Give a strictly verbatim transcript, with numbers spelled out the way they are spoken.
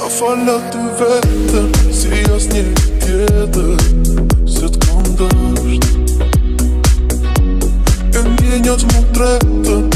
Fala ty vetën, si as një tjetër, se t'kam dësht. E ndjenjat mu tretën,